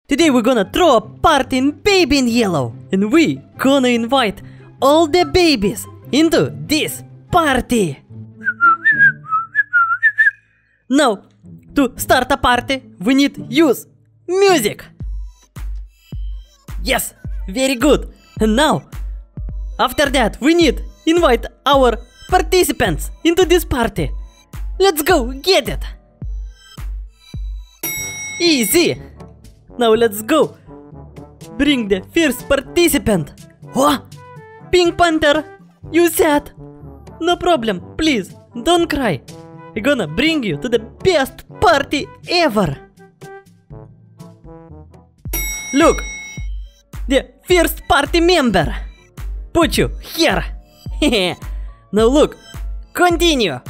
Today we're gonna throw a party in Baby in Yellow, and we gonna invite all the babies into this party. Now, to start a party, we need use music. Yes, very good. And now, after that, we need invite our participants into this party. Let's go get it. Easy. Now let's go. Bring the first participant. What? Pink Panther, you sad? No problem, please, don't cry. We're gonna bring you to the best party ever. Look, the first party member. Put you here. Now look, continue.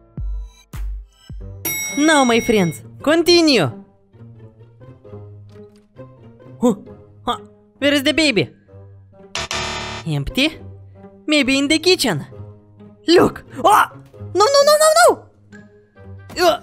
Now, my friends, continue. Where is the baby? Empty? Maybe in the kitchen. Look! Oh! No, no, no, no, no!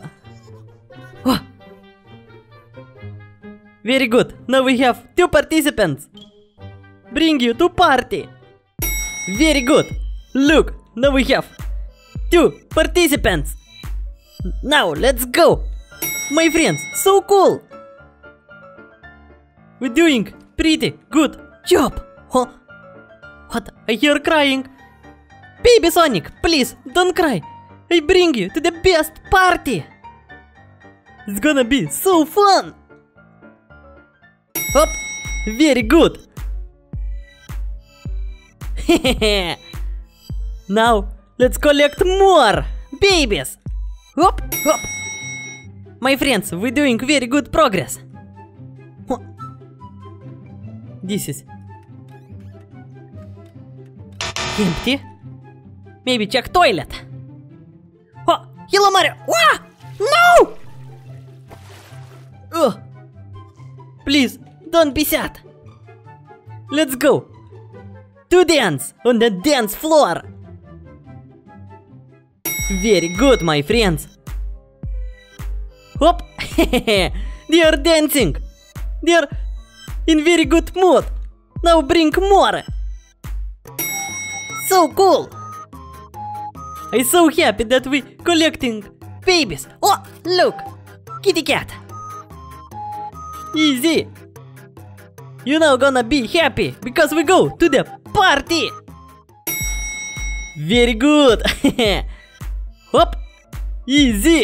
Very good. Now we have 2 participants. Bring you to party. Very good. Look, now we have 2 participants. Now let's go. My friends, so cool. We're doing pretty good job. Huh? What? I hear crying. Baby Sonic, please don't cry. I bring you to the best party. It's gonna be so fun. Hop. Very good. Now let's collect more babies. Hop, hop. My friends, we're doing very good progress. This is empty. Maybe check toilet. Oh, Hello Mario! Ah! No! Please, don't be sad. Let's go to dance on the dance floor. Very good, my friends. Hop! They are dancing. They are in very good mood. Now bring more. So cool. I'm so happy that we collecting babies. Oh, look, kitty cat. Easy. You now gonna be happy because we go to the party. Very good. Hop. Easy.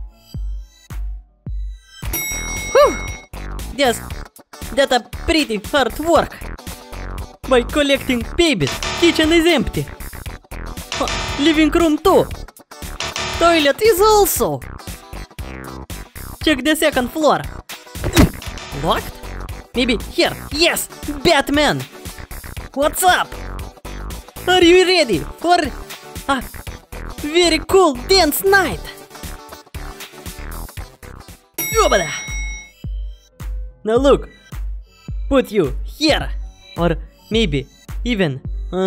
Whew. Yes, that's a pretty hard work. By collecting babies, kitchen is empty. Living room too. Toilet is also. Check the second floor. Locked? Maybe here. Yes, Batman. What's up? Are you ready for a very cool dance night? Yoba! Now look, put you here, or maybe even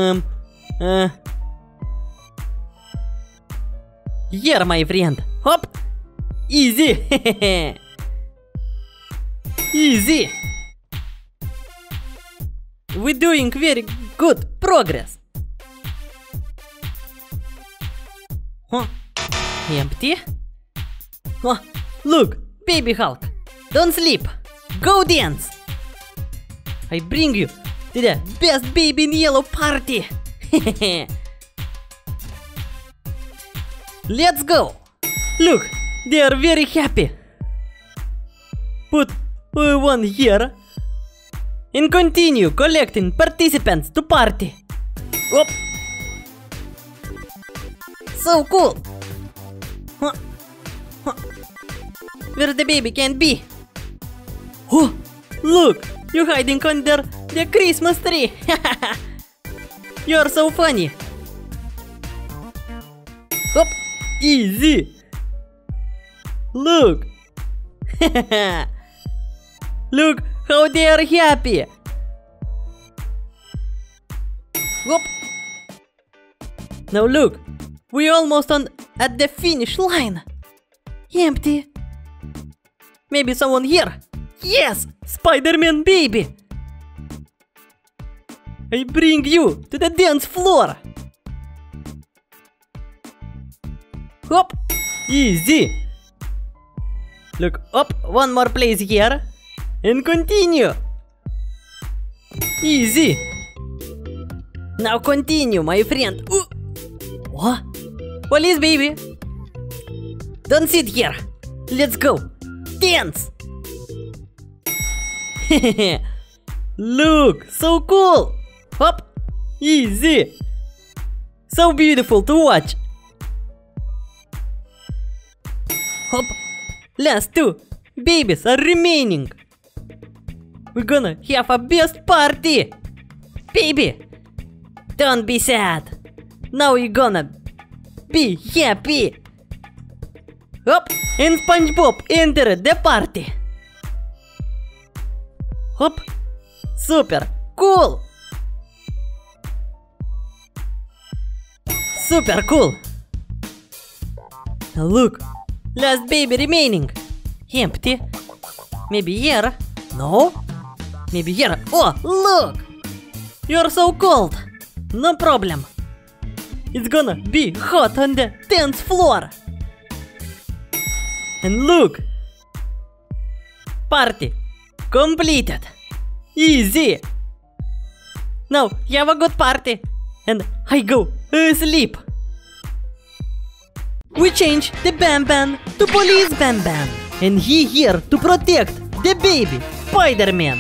here, my friend. Hop, easy. Easy. We're doing very good progress. Empty. Look, baby Hulk, don't sleep. Go dance. I bring you to the best Baby in Yellow party. Let's go. Look, they are very happy. Put one here and continue collecting participants to party. Whoop. So cool. Where the baby can be? Oh, look, you're hiding under the Christmas tree. You're so funny. Hop, easy. Look. Look how they are happy. Whoop. Now look, we're almost at the finish line. Empty. Maybe someone here. Yes! Spider-Man baby! I bring you to the dance floor! Hop! Easy! Look up, one more place here. And continue! Easy! Now continue, my friend. What? Police baby! Don't sit here! Let's go! Dance! Look, so cool! Hop! Easy! So beautiful to watch! Hop! Last two babies are remaining! We're gonna have a best party! Baby! Don't be sad! Now you're gonna be happy! Hop! And SpongeBob entered the party! Hop! Super cool! Super cool! Look! Last baby remaining! Empty! Maybe here? No? Maybe here? Oh, look! You're so cold! No problem! It's gonna be hot on the dance floor! And look! Party completed! Easy! Now have a good party! And I go sleep! We change the Bam-Ban to Police Bam-Ban! And he here to protect the baby Spider-Man!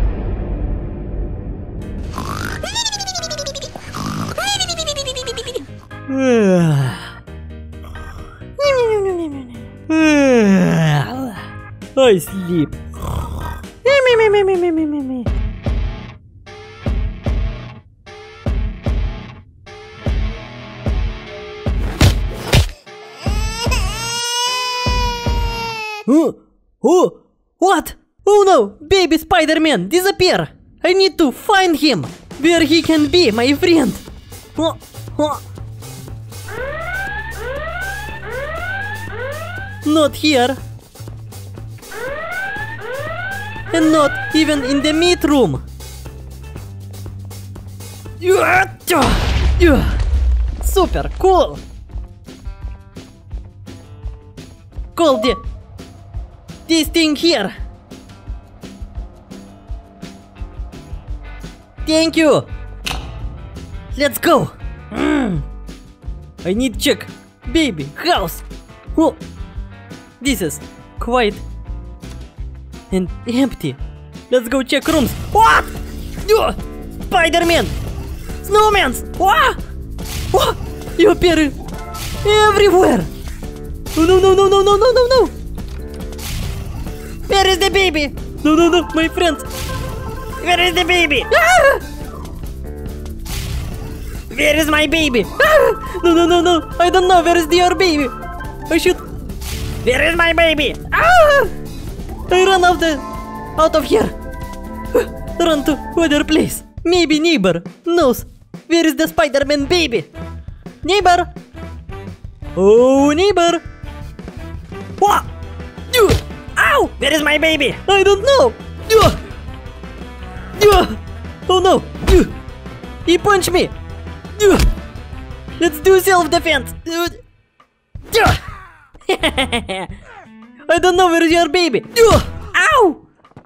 I sleep. Oh, what? Oh no, baby Spider-Man disappear. I need to find him. Where he can be, my friend. Not here. And not even in the meat room. Super cool. Call this thing here. Thank you. Let's go. I need check baby house. Oh, this is quite and empty. Let's go check rooms. What? Spider-Man! Snowman! What? What? You appear everywhere! Oh, no, no, no, no, no, no, no, no! Where is the baby? No, no, no, my friends! Where is the baby? Ah! Where is my baby? Ah! No, no, no, no! I don't know where is your baby! I should... Where is my baby? Ah! I run out of here! Run to other place! Maybe neighbor knows where is the Spider-Man baby! Neighbor! Oh, neighbor! What? Ow! Where is my baby? I don't know! Oh no! He punched me! Let's do self-defense! I don't know where is your baby! Ow!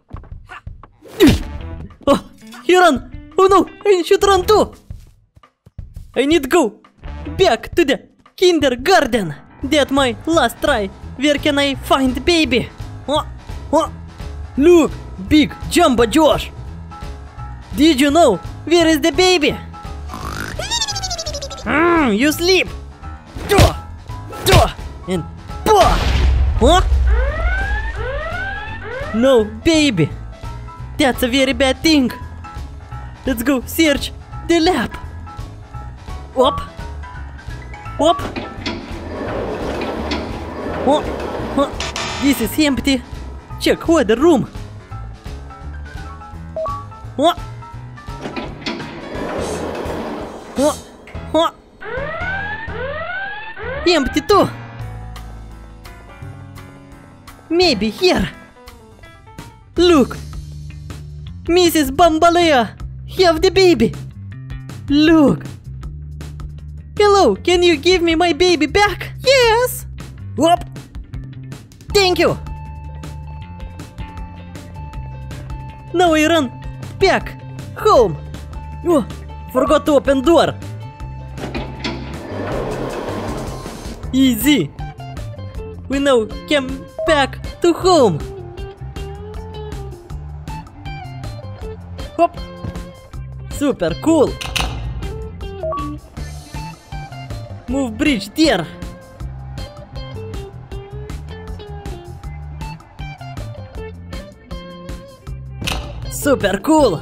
Oh, he run! Oh no! I should run too! I need to go back to the kindergarten! That's my last try! Where can I find baby? Look! Big Jumbo Josh! Did you know where is the baby? You sleep! And huh? No baby! That's a very bad thing! Let's go search the lab! Up! Up! This is empty! Check other room! Empty too! Maybe here! Look! Mrs. Bambalea! Have the baby! Look! Hello, can you give me my baby back? Yes! Whoop! Thank you! Now I run back home! Oh, forgot to open door! Easy! We now came back to home! Hop! Super cool! Move bridge there! Super cool!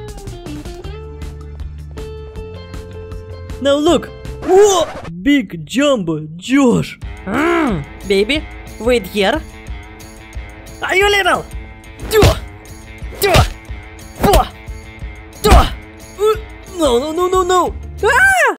Now look! Whoa! Big jumbo Josh! Baby, wait here! Are you little? No! Ah!